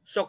So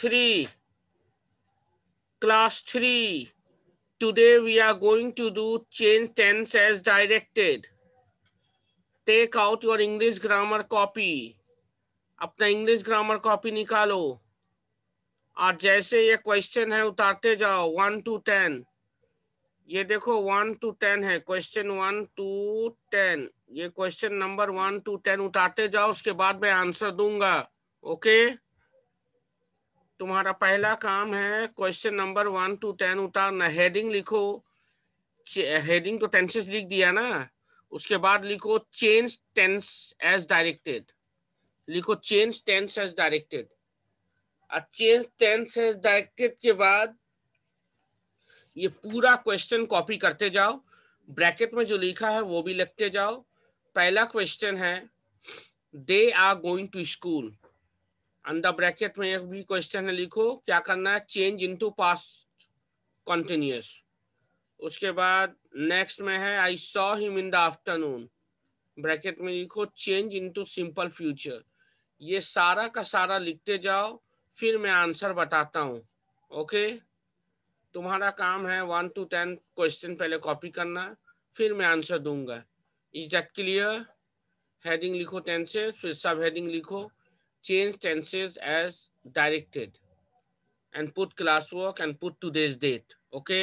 class 3, today we are going to do change tense as directed. Take out your English grammar copy. अपना English grammar copy निकालो और जैसे ये question है उतारते जाओ 1 to 10। ये देखो 1 to 10 है, क्वेश्चन 1 to 10। ये क्वेश्चन नंबर 1 to 10 उतारते जाओ, उसके बाद मैं आंसर दूंगा। ओके, तुम्हारा पहला काम है क्वेश्चन नंबर 1 to 10 उतारना। हेडिंग लिखो, हेडिंग तो टेंसेस लिख दिया ना, उसके बाद लिखो चेंज टेंस एज डायरेक्टेड। लिखो change tense as directed. Change tense as directed के बाद ये पूरा क्वेश्चन कॉपी करते जाओ, ब्रैकेट में जो लिखा है वो भी लिखते जाओ। पहला क्वेश्चन है they are going to school, under bracket में एक भी क्वेश्चन है, लिखो क्या करना है, चेंज इनटू पास्ट कंटिन्यूअस। उसके बाद नेक्स्ट में है I saw him in the afternoon, bracket में लिखो चेंज इनटू सिंपल फ्यूचर। ये सारा का सारा लिखते जाओ, फिर मैं आंसर बताता हूँ। ओके, तुम्हारा काम है 1 to 10 क्वेश्चन पहले कॉपी करना, फिर मैं आंसर दूंगा। Is that clear? हेडिंग लिखो टेंसेस, फिर सब हेडिंग लिखो change tenses as directed and put class work and put today's date. Okay,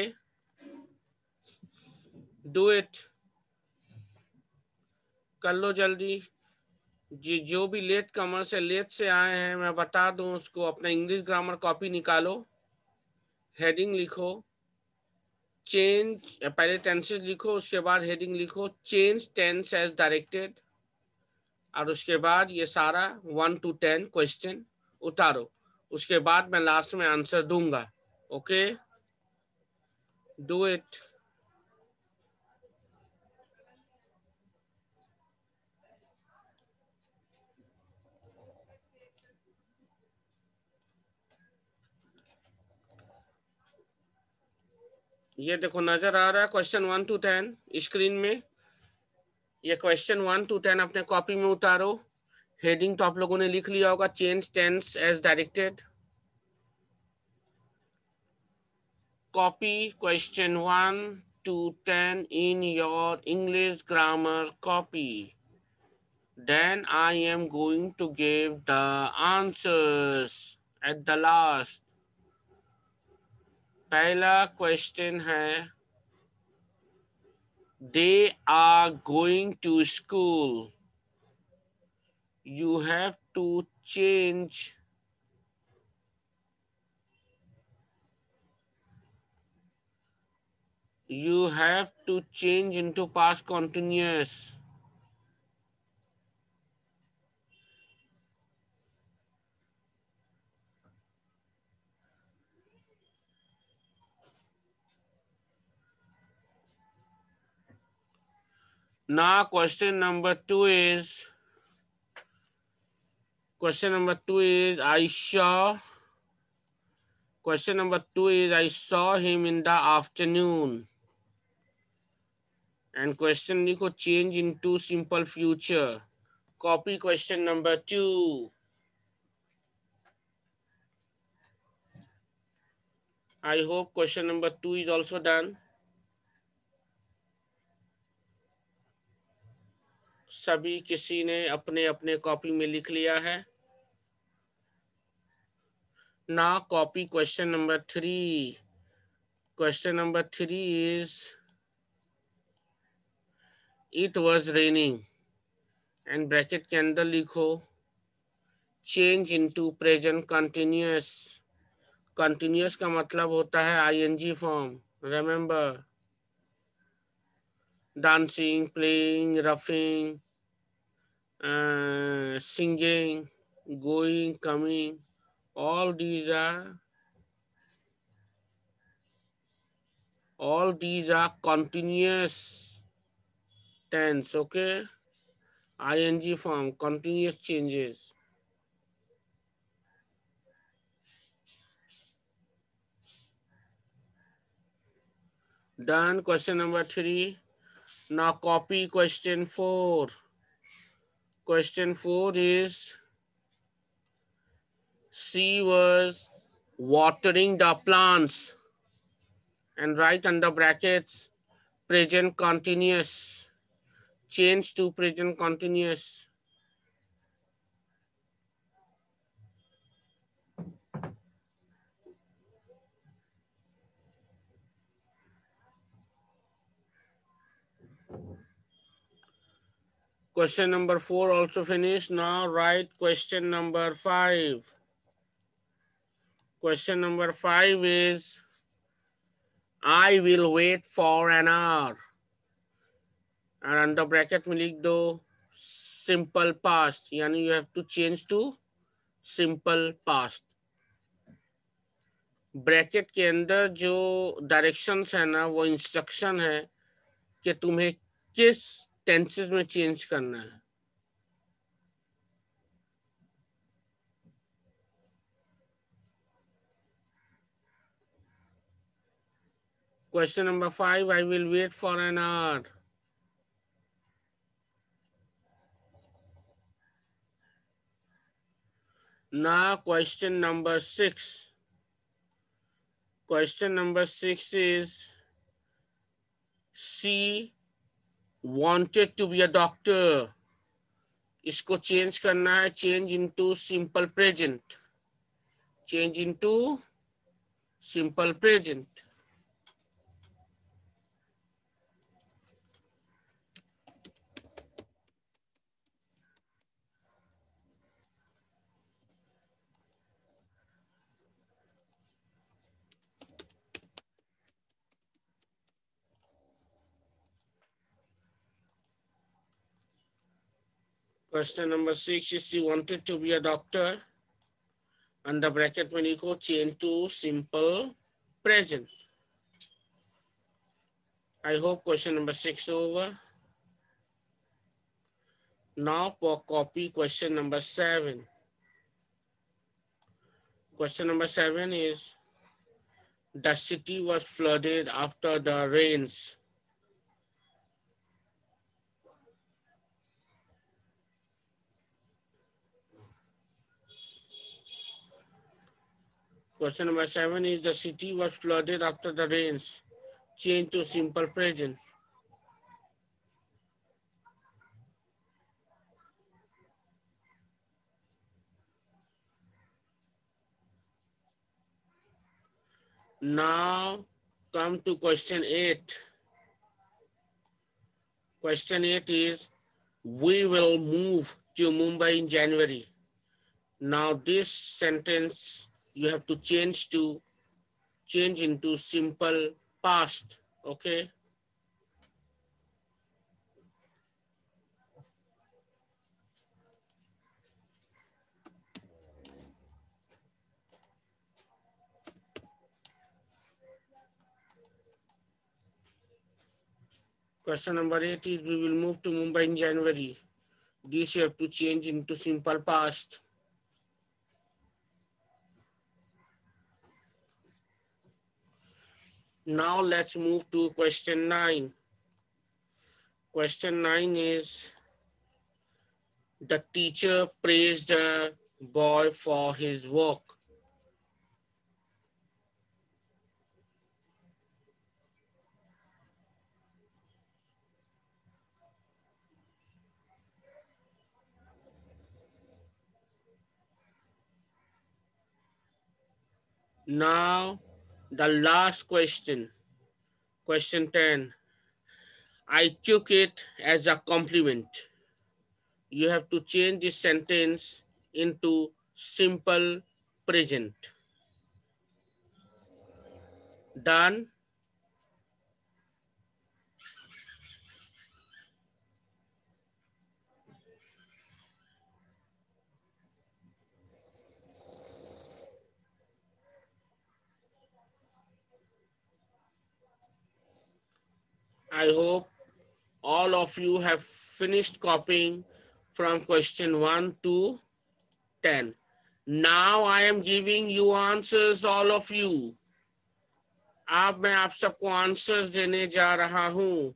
do it, कर लो जल्दी। जो भी लेट कमर से लेट से आए हैं मैं बता दूं उसको, अपना इंग्लिश ग्रामर कॉपी निकालो, हेडिंग लिखो चेंज, पहले टेंसेस लिखो, उसके बाद हेडिंग लिखो चेंज टेंस एज डायरेक्टेड, और उसके बाद ये सारा 1 to 10 क्वेश्चन उतारो। उसके बाद मैं लास्ट में आंसर दूंगा। Okay, do it. ये देखो नजर आ रहा है क्वेश्चन 1 to 10 स्क्रीन में। ये क्वेश्चन 1 to 10 अपने कॉपी में उतारो। हेडिंग तो आप लोगों ने लिख लिया होगा, change tense as directed. Copy question 1 to 10 in your English grammar copy. Then I am going to give the answers at the last. पहला क्वेश्चन है they are going to school. You have to change into past continuous. Now question number 2 is I saw. Question number 2 is I saw him in the afternoon. And question लिखो change into simple future. Copy question number 2. I hope question number 2 is also done. सभी किसी ने अपने अपने copy में लिख लिया है। Now copy question number 3. Question number 3 is it was raining and bracket के अंदर लिखो change into present continuous. Continuous का मतलब होता है ing form. Remember, dancing, playing, roughing, singing, going, coming, all these are continuous tense. Okay, ing form, continuous changes. Done question number 3. Now copy question 4. Question 4 is She was watering the plants. And write under brackets present continuous. Change to present continuous. Question number 4 also finished. Now write question number 5. Question number 5 is I will wait for an hour. And under bracket में लिख दो simple past, यानी you have to change to simple past. Bracket के अंदर जो directions है ना वो इंस्ट्रक्शन है कि तुम्हें किस टेंसेस में चेंज करना है. Question number 5, I will wait for an hour. Now question number 6. Question number 6 is she wanted to be a doctor. इसको चेंज करना है, change into simple present. Change into simple present. Question number 6 is she wanted to be a doctor. Under bracket में लिखो change to simple present. I hope question number 6 over. Now for copy question number 7. Question number 7 is the city was flooded after the rains. Question number 7 is the city was flooded after the rains. Change to simple present. Now come to question 8. Question 8 is we will move to Mumbai in January. Now this sentence you have to change into simple past. Okay. Question number 8 is we will move to Mumbai in January. This you have to change into simple past. Now let's move to question 9. Question 9 is the teacher praised the boy for his work. Now the last question, question 10. I took it as a compliment. You have to change this sentence into simple present. Done. I hope all of you have finished copying from question 1 to 10. Now I am giving you answers, all of you. अब मैं आप सबको answers देने जा रहा हूं.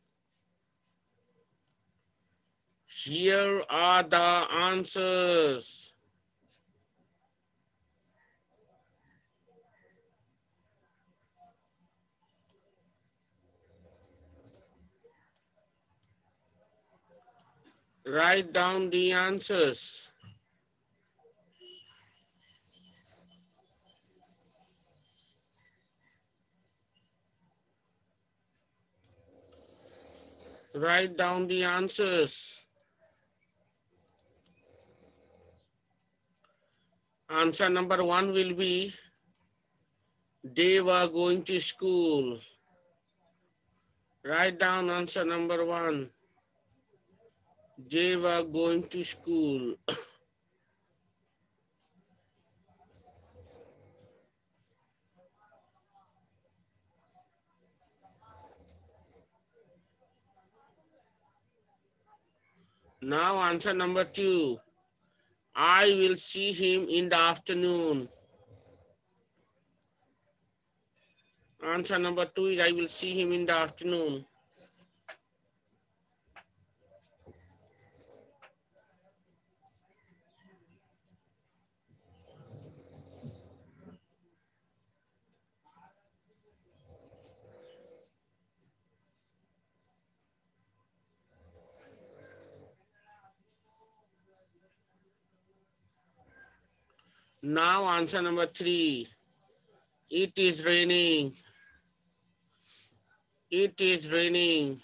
Here are the answers. Write down the answers. Write down the answers. Answer number 1 will be, they were going to school. Write down answer number 1. They were going to school. Now answer number 2. I will see him in the afternoon. Answer number 2 is, I will see him in the afternoon. Now answer number 3. It is raining. It is raining.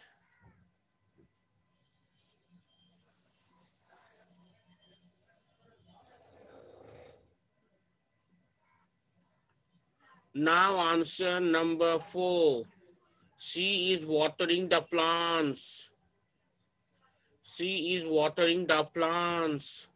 Now answer number 4. She is watering the plants. She is watering the plants.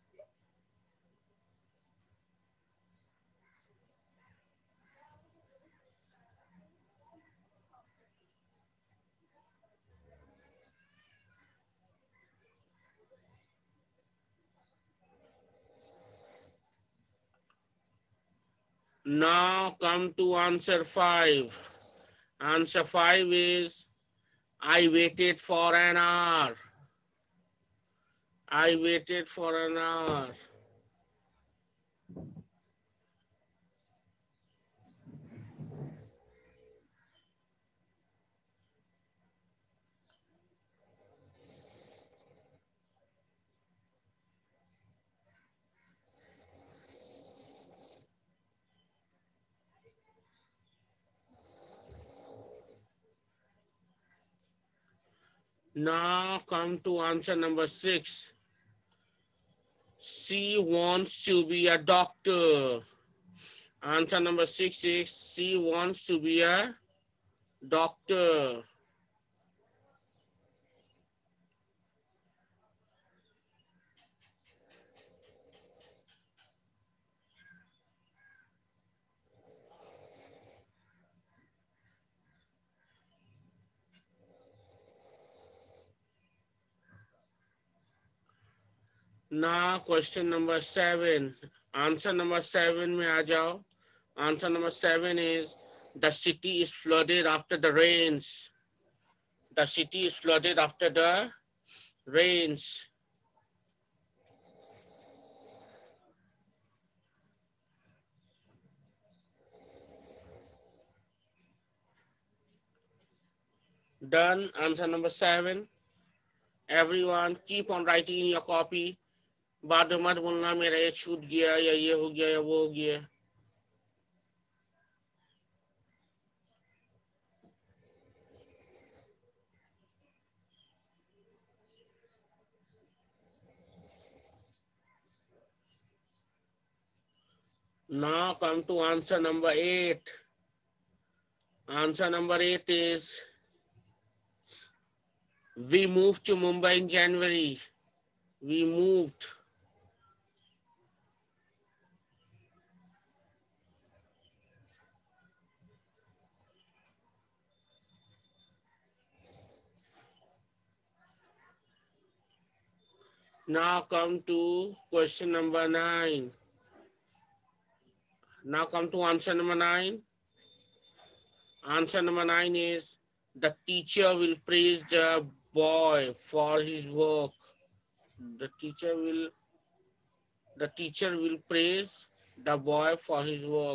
Now come to answer 5. Answer 5 is, I waited for an hour. I waited for an hour. Now come to answer number 6. She wants to be a doctor. Answer number 6 is, she wants to be a doctor. Now question number 7. Answer number 7 में आ जाओ. Answer number 7 is, the city is flooded after the rains. The city is flooded after the rains. Done. Answer number 7. Everyone keep on writing in your copy. बाद में मत बोलना मेरा ये छूट गया या ये हो गया या वो हो गया. Now come to answer number 8. Answer number 8 is, we moved to Mumbai in January. We moved. Now come to question number 9. Now come to answer number 9. Answer number 9 is, the teacher will praise the boy for his work. The teacher will praise the boy for his work.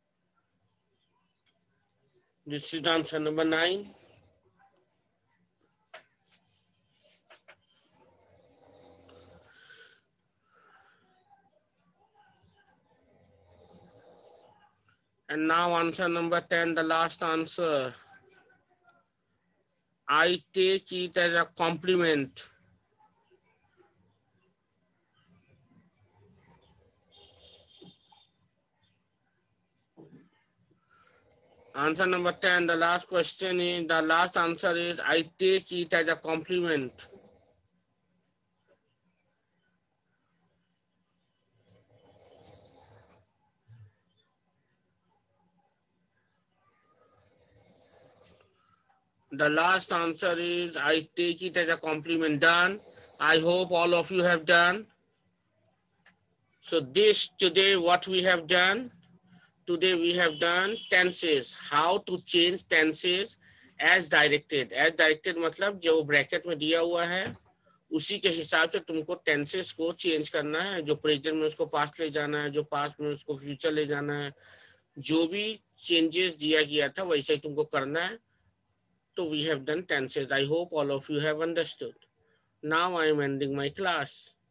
This is answer number 9. And now answer number 10, the last answer. I take it as a compliment. Answer number 10, the last question is, the last answer is, I take it as a compliment. The last answer is, I take it as a compliment. Done. I hope all of you have done. So this today, what we have done, today we have done tenses, how to change tenses as directed. As directed मतलब जो bracket में दिया हुआ है उसी के हिसाब से तुमको टेंसेस को चेंज करना है, जो प्रेजेंट में उसको पास्ट ले जाना है, जो पास्ट में उसको फ्यूचर ले जाना है, जो भी चेंजेस दिया गया था वैसे ही तुमको करना है. तो we have done tenses. I hope all of you have understood. Now I am ending my class.